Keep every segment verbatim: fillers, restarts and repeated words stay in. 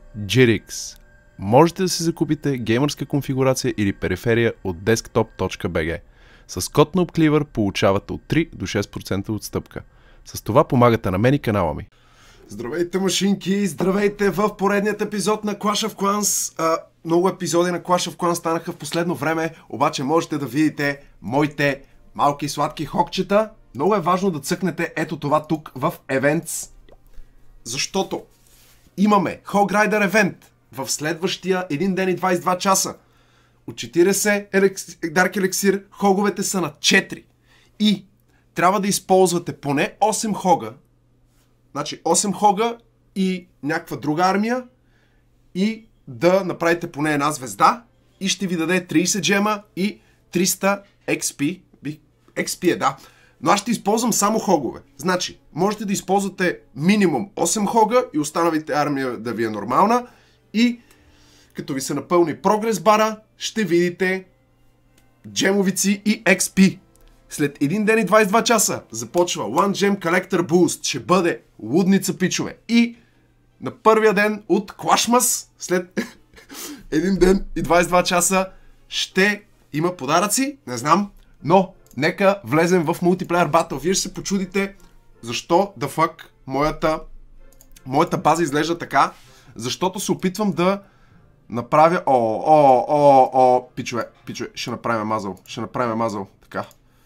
джи ар икс. Можете да си закупите геймърска конфигурация или периферия от desktop точка би джи. С код на Upcleaver получавате от три до шест процента отстъпка. С това помагате на мен и канала ми. Здравейте, машинки! Здравейте в поредният епизод на Clash of Clans. А, много епизоди на Clash of Clans станаха в последно време, обаче можете да видите моите малки и сладки хокчета. Много е важно да цъкнете ето това тук в Events, защото имаме Hog Rider Event в следващия един ден и двадесет и два часа. От четиридесет Dark Elixir хоговете са на четири и трябва да използвате поне осем хога. Значи осем хога и някаква друга армия и да направите поне една звезда и ще ви даде тридесет джема и триста екс пи. екс пи е, да. Но аз ще използвам само хогове. Значи, можете да използвате минимум осем хога и останалите армия да ви е нормална и като ви се напълни прогрес бара, ще видите джемовици и екс пи. След един ден и двадесет и два часа започва One Gem Collector Boost. Ще бъде лудница, пичове. И на първия ден от Clashmas, след един ден и двадесет и два часа, ще има подаръци. Не знам, но нека влезем в мултиплеер батъл. Вие ще се почудите защо да фак моята, моята база изглежда така. Защото се опитвам да направя... О, о, о, о, пичове, пичове, ще направим мазъл. Ще направим мазъл, така.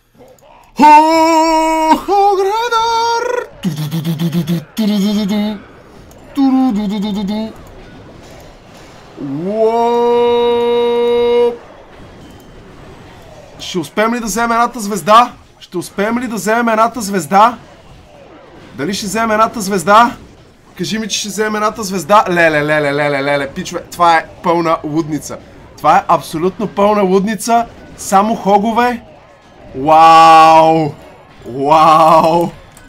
Hog Rider! Ще успеем ли да вземем едната звезда? Ще успеем ли да вземем едната звезда? Дали ще вземем едната звезда? Кажи ми, че ще вземем едната звезда. Леле, леле, леле, леле, пичове. Това е пълна лудница. Това е абсолютно пълна лудница. Само хогове. Вау! Вау!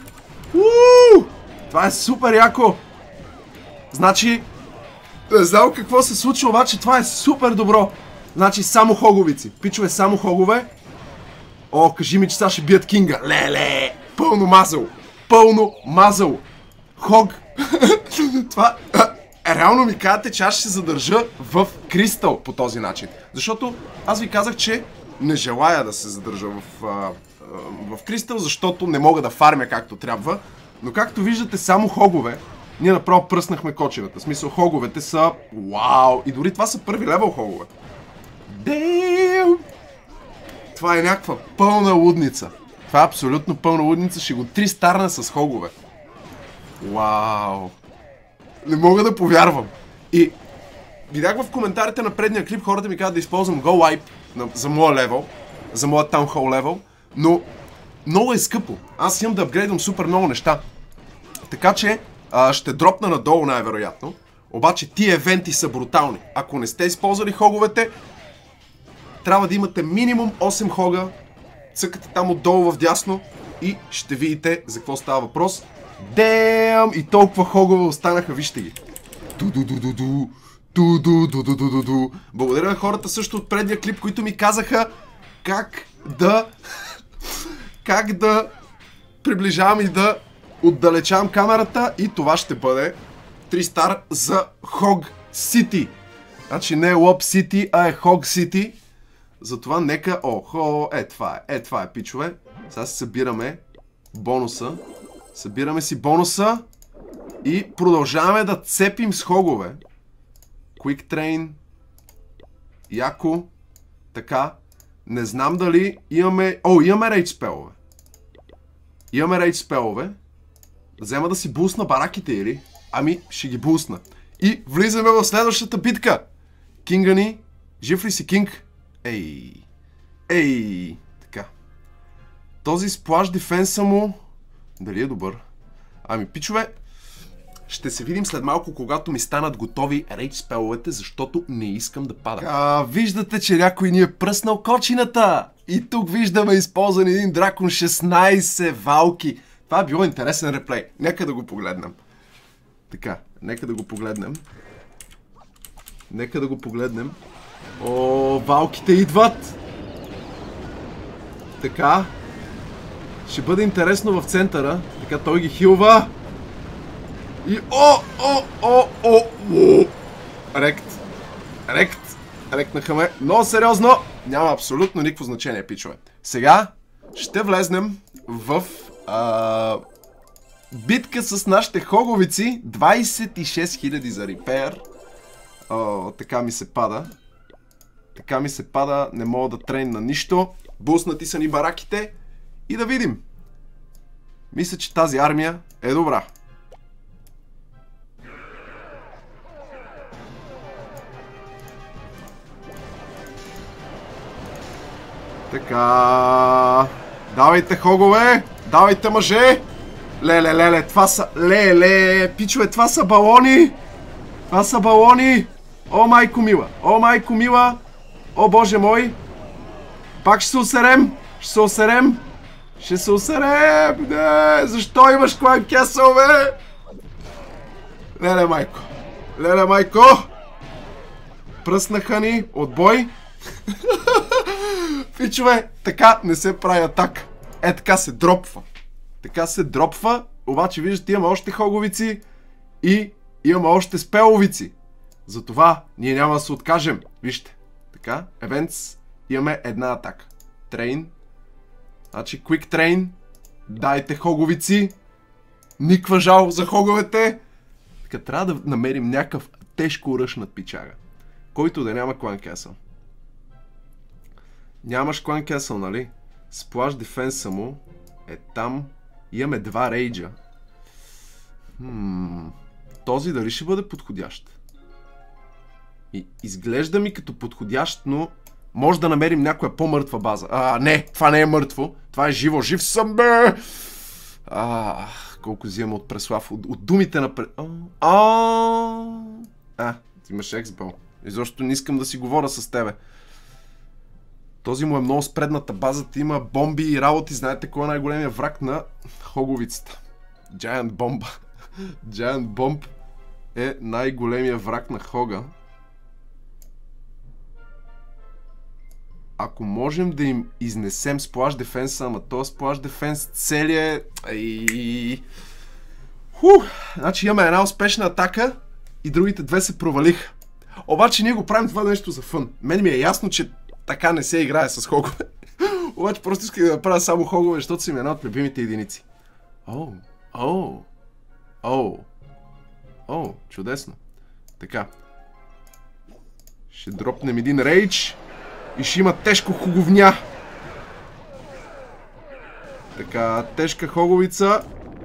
Уу! Това е супер яко! Значи, не знам какво се случва, обаче това е супер добро! Значи, само хоговици. Пичове, само хогове. О, кажи ми, че сега ще бият кинга. Леле! Пълно мазъл! Пълно мазъл! Хог! Това... Реално ми казвате, че аз ще се задържа в Кристал по този начин. Защото аз ви казах, че не желая да се задържа в, а, а, в Кристал, защото не мога да фармя както трябва. Но както виждате, само хогове, ние направо пръснахме кочевата. В смисъл, хоговете са... Вау! И дори това са първи левел хогове. Дем! Това е някаква пълна лудница. Това е абсолютно пълна лудница. Ще го три старна с хогове. Вау! Не мога да повярвам. И видях в коментарите на предния клип, хората ми казват да използвам GoWipe за моя левел, за моя Town Hall левел, но много е скъпо. Аз имам да апгрейдвам супер много неща. Така че а, ще дропна надолу най-вероятно. Обаче тия евенти са брутални. Ако не сте използвали хоговете, трябва да имате минимум осем хога. Цъкате там отдолу в дясно и ще видите за какво става въпрос. Дем! И толкова хогове останаха, вижте ги. Ду-ду-ду-ду-ду. Ду-ду-ду-ду-ду-ду. Благодаря на хората също от предния клип, които ми казаха как да как да приближавам и да отдалечавам камерата и това ще бъде три стар за Hog City. Значи не е Lob City, а е Hog City. Затова нека... Охо, е това е, е това е, пичове. Сега си събираме бонуса. Събираме си бонуса и продължаваме да цепим с хогове. Quick Train. Яко. Така. Не знам дали имаме... О, имаме рейдж спелове. Имаме рейдж спелове. Взема да си бусна бараките или? Ами, ще ги бусна. И влизаме в следващата битка. Кинга ни. Жив ли си, Кинг? Ей. Ей. Така. Този сплаш дефенса му... Дали е добър? Ами, пичове... Ще се видим след малко, когато ми станат готови рейдж спеловете, защото не искам да пада. А, виждате, че някой ни е пръснал кочината! И тук виждаме използван един дракон, шестнайсет валки. Това е било интересен реплей. Нека да го погледнем. Така, нека да го погледнем. Нека да го погледнем. О, валките идват! Така. Ще бъде интересно в центъра. Така, той ги хилва. И о, о, о, о, о, Рект. Рект. Рекнаха ме. Много сериозно. Няма абсолютно никакво значение, пичове. Сега ще влезнем в а, битка с нашите хоговици. двайсет и шест хиляди за репейр. О, така ми се пада. Така ми се пада. Не мога да трейна нищо. Буснати са ни бараките. И да видим. Мисля, че тази армия е добра. Така. Давайте хогове. Давайте мъже. Леле, леле, това са... Леле, пичове, това са балони. Това са балони. О, майко мила. О, майко мила. О, боже мой. Пак ще се усерем. Ще се усерем. Ще се усерем. Не, защо имаш клан кесъл, бе? Леле, майко. Леле, майко. Пръснаха ни. Отбой. Пичове, така не се прави атака. Е, така се дропва. Така се дропва. Обаче, виждате, имаме още хоговици. И имаме още спеловици. Затова ние няма да се откажем. Вижте. Така, events. Имаме една атака. Трейн. Значи, quick train. Дайте хоговици. Никва жал за хоговете. Така, трябва да намерим някакъв тежко ръшнат пичага. Който да няма клан кесъл. Нямаш клан кесъл, нали? Сплаш дефенса му е там. Имаме два рейджа. Хм... Този дали ще бъде подходящ? И изглежда ми като подходящ, но може да намерим някоя по-мъртва база. А, не, това не е мъртво. Това е живо. Жив съм, бе! А, колко взимам от Преслав. От, от думите на... А, а, ти имаш ексбъл. Изобщо не искам да си говоря с тебе. Този му е много спредната базата. Има бомби и работи. Знаете кой е най-големия враг на хоговицата? Giant Bomb. Giant Bomb е най-големия враг на хога. Ако можем да им изнесем сплаш дефенса, ама този сплаш дефенс целият е... Хух! Значи имаме една успешна атака и другите две се провалиха. Обаче ние го правим това нещо за фън. Мен ми е ясно, че така не се играе с хогове. Обаче просто исках да направя само хогове, защото си ми една от любимите единици. О, о, о, о, чудесно. Така. Ще дропнем един рейдж и ще има тежко хоговня. Така, тежка хоговица.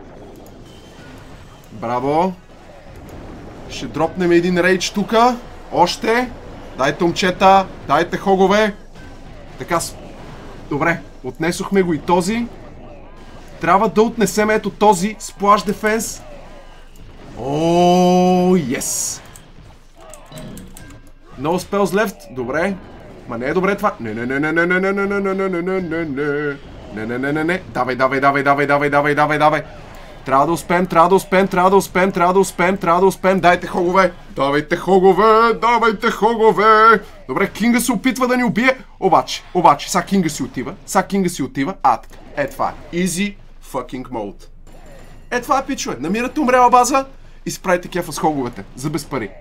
Браво. Ще дропнем един рейдж тука. Още. Дайте момчета, дайте хогове. Така, добре, отнесохме го и този. Трябва да отнесем ето този сплаш дефенс. О, ес! No spells left, добре. Ма не е добре това. Не, не, не, не, не, не, не, не, не, не, не, не, не, не. Не, не, не, не, не. Давай, давай, давай, давай, давай, давай, давай, давай. Трябва да успеем, трябва да успеем, трябва да успеем, трябва да успеем, трябва да успеем. Дайте хогове! Давайте хогове! Давайте хогове! Добре, Кинга се опитва да ни убие. Обаче, обаче, са Кинга си отива. Са Кинга си отива. А, така. Е това е. Easy fucking mode. Е това е, пичове. Намирате умрела база и справите кефа с хоговете. За без пари.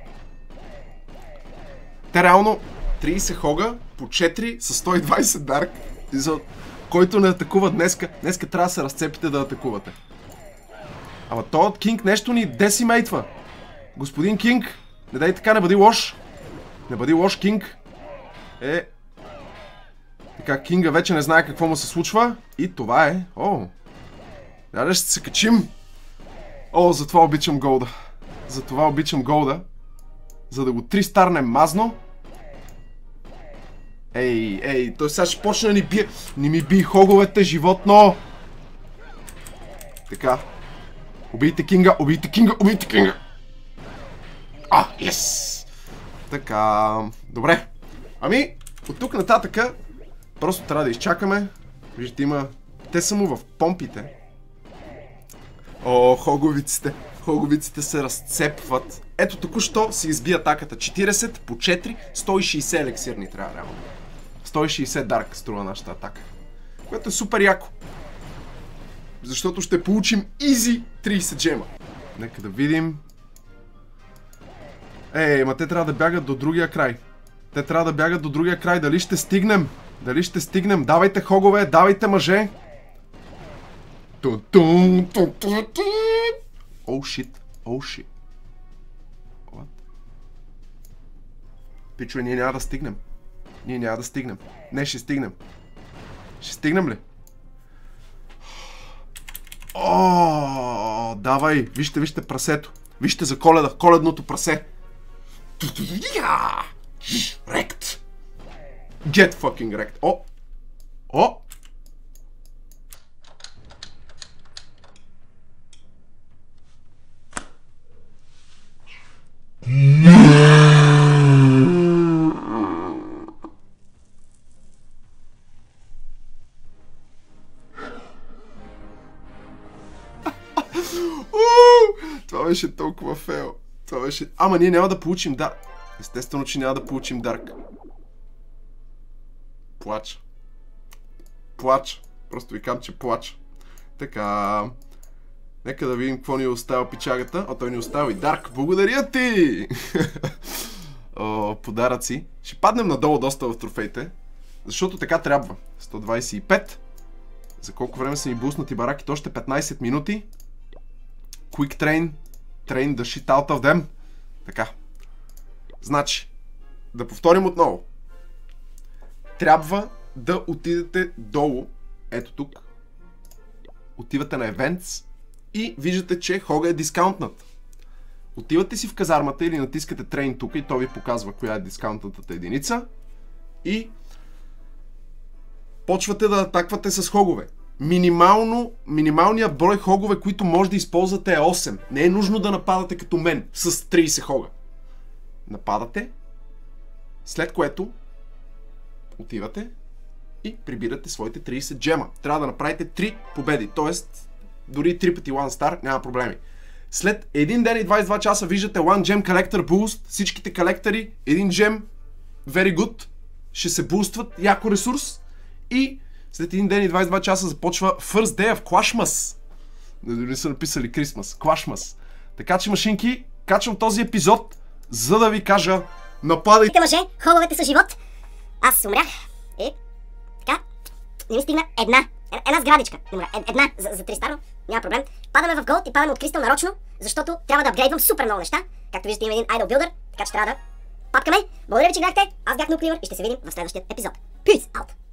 Те реално трийсет хога по четири с сто и двайсет дарк. За който не атакува днеска. Днеска трябва да се разцепите да атакувате. Ама той от Кинг нещо ни десимейтва. Господин Кинг, не дай така, не бъди лош. Не бъди лош, Кинг. Е... Така, Кинга вече не знае какво му се случва. И това е... О! Дали ще се качим. О, затова обичам голда. Затова обичам голда. За да го три старнем мазно. Ей, ей, той сега ще почне да ни бие. Не ми бий хоговете, животно. Така. Убийте Кинга, убийте Кинга, убийте Кинга! А, ес! Така, добре. Ами, от тук нататъка просто трябва да изчакаме. Виждате, има... Те са му в помпите. О, хоговиците. Хоговиците се разцепват. Ето току-що се изби атаката. четирийсет по четири, сто и шейсет елексирни трябва реално. сто и шейсет дарк струва нашата атака. Което е супер яко. Защото ще получим easy трийсет джема. Нека да видим. Ей, ма те трябва да бягат до другия край. Те трябва да бягат до другия край. Дали ще стигнем? Дали ще стигнем? Давайте хогове, давайте мъже. Оу шит, оу шит. Пичове, ние няма да стигнем. Ние няма да стигнем. Не, ще стигнем. Ще стигнем ли? О, давай, вижте, вижте прасето. Вижте за Коледа, коледното прасе. Рект. Get fucking wrecked. О! О! Това беше толкова фейл. Това беше... Ама ние няма да получим дар. Естествено, че няма да получим дарк. Плач. Плач. Просто ви казвам, че плач. Така... Нека да видим какво ни е оставил пичагата. А той ни оставил и дарк. Благодаря ти! О, подаръци. Ще паднем надолу доста в трофеите. Защото така трябва. сто двадесет и пет. За колко време са ми буснати бараките? Още петнайсет минути. Quick train. Train the shit out of them. Така. Значи, да повторим отново. Трябва да отидете долу. Ето тук. Отивате на Events и виждате, че Хога е дискаунтнат. Отивате си в казармата или натискате Train тук и то ви показва коя е дискаунтната единица. И почвате да атаквате с хогове. Минимално, минималният брой хогове, които може да използвате е осем. Не е нужно да нападате като мен с трийсет хога. Нападате, след което отивате и прибирате своите трийсет джема. Трябва да направите три победи, т.е. дори три пъти one star, няма проблеми. След един ден и двадесет и два часа виждате one gem collector boost, всичките колектори, един gem, very good, ще се бустват, яко ресурс и след един ден и двадесет и два часа започва First Day of Clashmas. Не са написали Christmas. Clashmas. Така че, машинки, качвам този епизод, за да ви кажа, нападайте мъже, хоговете са живот. Аз умрях. И така, не ми стигна една. Една сградичка. Една за, за три старо. Няма проблем. Падаме в голд и падаме от кристал нарочно, защото трябва да апгрейдвам супер много неща. Както виждате, има един idle builder, така че трябва да папкаме. Благодаря ви, че гледахте. Аз бях Nucleaver и ще се видим в следващия епизод. Peace out!